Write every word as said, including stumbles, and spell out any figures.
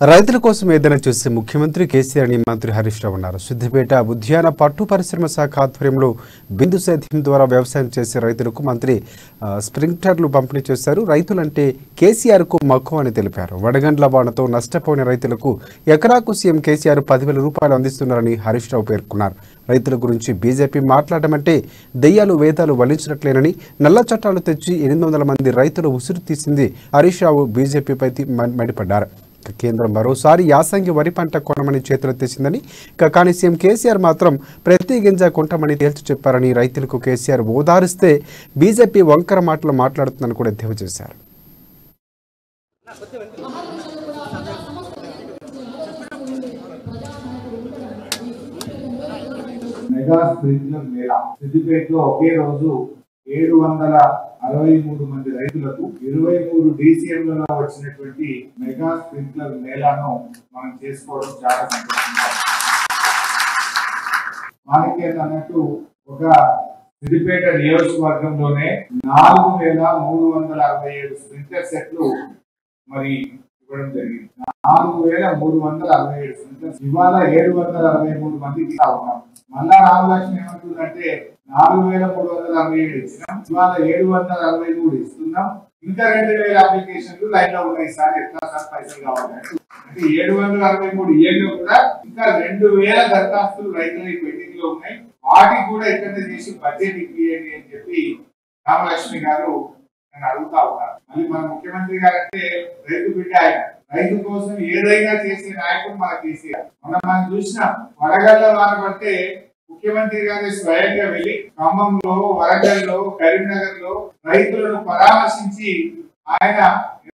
రైతుల కోసం ఏదైనా చూసే ముఖ్యమంత్రి కేసీఆర్ అని మంత్రి హరీష్ రావు అన్నారు. సిద్దిపేట ఉద్యాన పట్టు పరిశ్రమ శాఖ ఆధ్వర్యంలో బిందు సేద్యం ద్వారా వ్యవసాయం చేసే రైతులకు మంత్రి స్ప్రింక్లర్లు పంపిణీ చేశారు. రైతులంటే కేసీఆర్ కు మక్కువ అని తెలిపారు. వడగండ్ల వానతో నష్టపోయిన రైతులకు ఎకరాకు సీఎం కేసీఆర్ పదివేల రూపాయలు అందిస్తున్నారని హరీష్ రావు పేర్కొన్నారు. రైతుల గురించి బీజేపీ మాట్లాడమంటే దెయ్యాలు వేదాలు వల్లించినట్లేనని, నల్ల చట్టాలు తెచ్చి ఎనిమిది వందల మంది రైతులు ఉసురు తీసింది హరీష్ రావు బీజేపీపై మండిపడ్డారు. కేంద్రం మరోసారి యాసంగి వరి పంట కొనమని చేతులెత్తేసిందని, కానీ సీఎం కేసీఆర్ మాత్రం ప్రతి గింజ కొంటామని తేల్చి చెప్పారని, రైతులకు కేసీఆర్ ఓదారిస్తే బీజేపీ వంకర మాటలు మాట్లాడుతుందని కూడా ఎద్దేవా చేశారు. మెగా స్ప్రింక్లర్ మేళా సిద్దిపేటలో ఒకే రోజు ఏడు వందల అరవై మూడు మంది రైతులకు ఇరవై మూడు డీసీఎంలలో వచ్చినటువంటి మెగా స్ప్రింక్లర్ మేళాను మనం చేసుకోవడం చాలా సంతోషంగా. మనకి అన్నట్టు ఒక సిద్దిపేట నియోజకవర్గంలోనే నాలుగు వేల మూడు వందల అరవై ఏడు స్ప్రింక్లర్ సెట్లు మరి ఇవ్వడం జరిగింది. నాలుగు వేల మూడు వందల అరవై ఏడు స్ప్రింక్లర్స్ ఇవాళ ఏడు వందల అరవై మూడు మందికి ఉన్నాం. మళ్ళా రామలక్ష్మి ఏమంటుందంటే నాలుగు వేల మూడు వందల అరవై ఏడు ఇచ్చినాం, ఇవాళ ఏడు వందల అరవై మూడు ఇస్తున్నాం, ఇంకా రెండు వేల అప్లికేషన్లు లైన్ లో ఉన్నాయి సార్, ఎట్లా సార్ పైసలు కావాలి అంటే ఏడు వందల అరవై మూడు ఏళ్ళు కూడా ఇంకా రెండు వేల దరఖాస్తులు రైతులకి పెండింగ్ లో ఉన్నాయి, వాటికి కూడా ఎక్కడ చేసి బడ్జెట్ ఇప్పియండి అని చెప్పి రామలక్ష్మి గారు నేను అడుగుతా ఉన్నారు. మళ్ళీ మన ముఖ్యమంత్రి గారు అంటే రైతు బిడ్డ, ఆయన రైతు కోసం ఏదైనా చేసే నాయకుడు మన కేసీఆర్. మనం మనం చూసినాం వడగళ్ళ వాన పడితే ముఖ్యమంత్రి గారి స్వయంగా వెళ్లి ఖమ్మంలో, వరంగల్లో, కరీంనగర్ లో రైతులను పరామర్శించి ఆయన